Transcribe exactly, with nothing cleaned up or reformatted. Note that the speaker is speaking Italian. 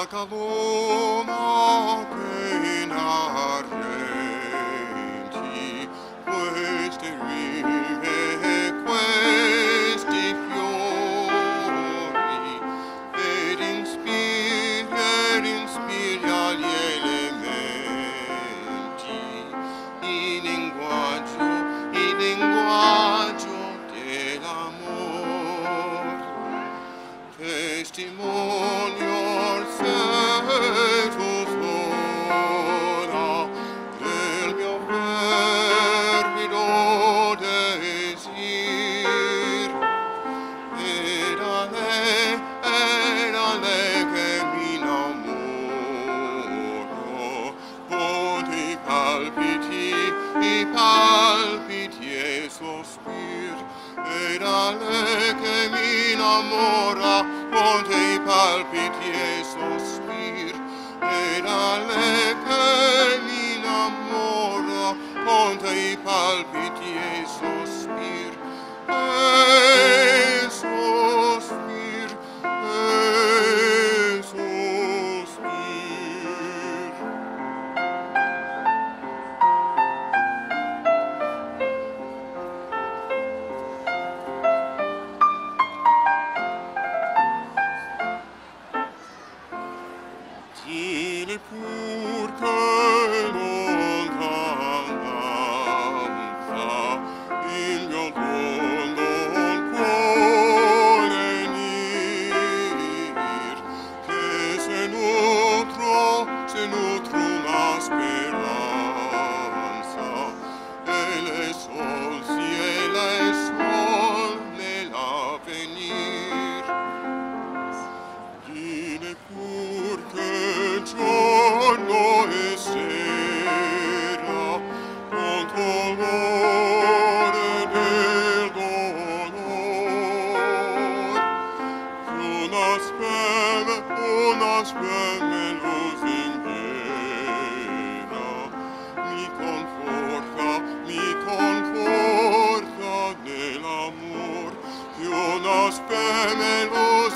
Vaga Luna che in argenti, queste rive, questi fiori, ed inspira, ed inspira gli elementi, il linguaggio, il linguaggio dell'amor. Testimonio al servo sola del mio fervido desir, ed a lei, ed a lei che mi innamoro, con i palpiti, i palpiti e sospir, ed a lei che mi innamora, con i palpiti e sospir, ed a lei che mi innamora, con i palpiti e sospir, e sospir, e sospir. Dile pur che lontananza il mio don non può lenir, che se nutro, se nutro una speranza, e le sol, sì, e le sol nell'avvenir. Dile pur che giorno e sera, con colore del dolor, una speme, una speme lusinghiera, mi conforta, mi conforta nell'amor, che una speme lusinghiera